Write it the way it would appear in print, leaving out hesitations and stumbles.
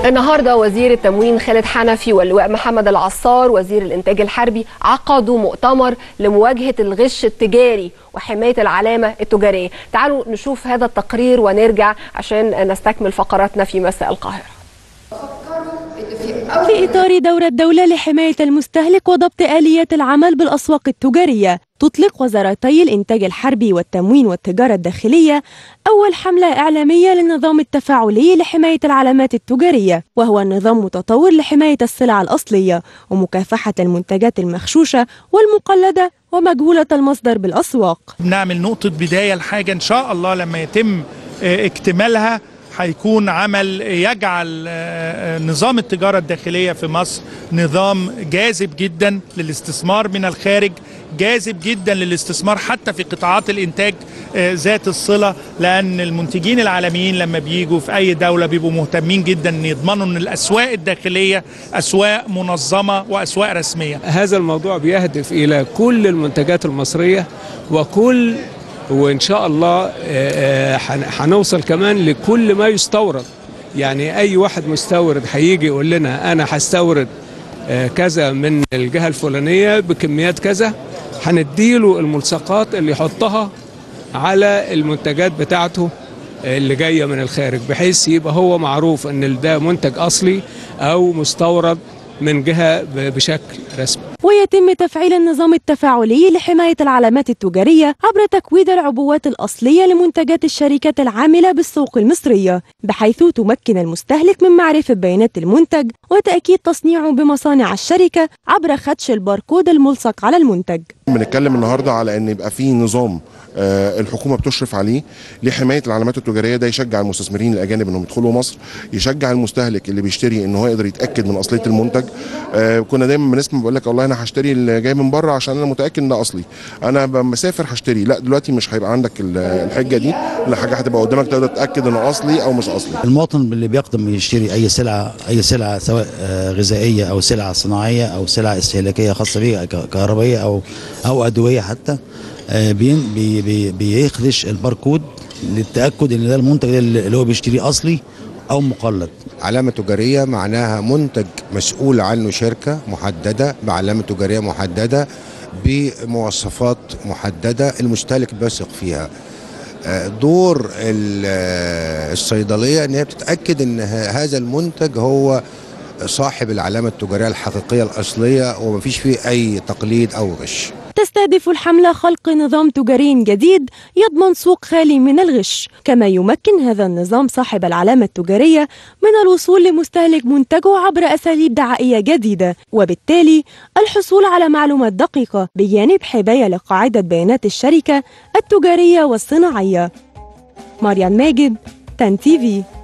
النهارده وزير التموين خالد حنفي واللواء محمد العصار وزير الإنتاج الحربي عقدوا مؤتمر لمواجهة الغش التجاري وحماية العلامة التجارية. تعالوا نشوف هذا التقرير ونرجع عشان نستكمل فقراتنا في مساء القاهرة. في إطار دورة الدولة لحماية المستهلك وضبط آليات العمل بالأسواق التجارية، تطلق وزارتي الإنتاج الحربي والتموين والتجارة الداخلية أول حملة إعلامية للنظام التفاعلي لحماية العلامات التجارية، وهو النظام متطور لحماية السلع الأصلية ومكافحة المنتجات المغشوشة والمقلدة ومجهولة المصدر بالأسواق. بنعمل نقطة بداية لحاجة إن شاء الله لما يتم اكتمالها هيكون عمل يجعل نظام التجارة الداخلية في مصر نظام جاذب جدا للاستثمار من الخارج، جاذب جدا للاستثمار حتى في قطاعات الإنتاج ذات الصلة، لأن المنتجين العالميين لما بيجوا في أي دولة بيبقوا مهتمين جدا أن يضمنوا أن الأسواق الداخلية أسواق منظمة وأسواق رسمية. هذا الموضوع بيهدف إلى كل المنتجات المصرية وإن شاء الله هنوصل كمان لكل ما يستورد. يعني أي واحد مستورد هيجي يقول لنا أنا هستورد كذا من الجهة الفلانية بكميات كذا، هنديله الملصقات اللي يحطها على المنتجات بتاعته اللي جاية من الخارج، بحيث يبقى هو معروف أن ده منتج أصلي أو مستورد من جهة بشكل رسمي. ويتم تفعيل النظام التفاعلي لحماية العلامات التجارية عبر تكويد العبوات الأصلية لمنتجات الشركات العاملة بالسوق المصرية، بحيث تمكن المستهلك من معرفة بيانات المنتج وتأكيد تصنيعه بمصانع الشركة عبر خدش الباركود الملصق على المنتج. بنتكلم النهارده على ان يبقى في نظام الحكومه بتشرف عليه لحمايه العلامات التجاريه. ده يشجع المستثمرين الاجانب انهم يدخلوا مصر، يشجع المستهلك اللي بيشتري ان هو يقدر يتاكد من اصليه المنتج. كنا دايما بنسمع بقول لك والله انا هشتري اللي جاي من بره عشان انا متاكد ان ده اصلي، انا مسافر هشتري. لا، دلوقتي مش هيبقى عندك الحجه دي، لا، حاجه هتبقى قدامك تقدر تتاكد انه اصلي او مش اصلي. المواطن اللي بيقدم يشتري اي سلعه سواء غذائيه او سلعه صناعيه او سلعه استهلاكيه خاصه بيه كهربائيه او ادويه حتى، بيخدش الباركود للتاكد ان ده المنتج اللي هو بيشتريه اصلي او مقلد. علامه تجاريه معناها منتج مسؤول عنه شركه محدده بعلامه تجاريه محدده بمواصفات محدده المستهلك بيثق فيها. دور الصيدليه ان هي بتتاكد ان هذا المنتج هو صاحب العلامه التجاريه الحقيقيه الاصليه ومفيش فيه اي تقليد او غش. تستهدف الحملة خلق نظام تجاري جديد يضمن سوق خالي من الغش، كما يمكن هذا النظام صاحب العلامة التجارية من الوصول لمستهلك منتجه عبر أساليب دعائية جديدة، وبالتالي الحصول على معلومات دقيقة بجانب حماية لقاعدة بيانات الشركة التجارية والصناعية. مريم ماجد، تن تي في.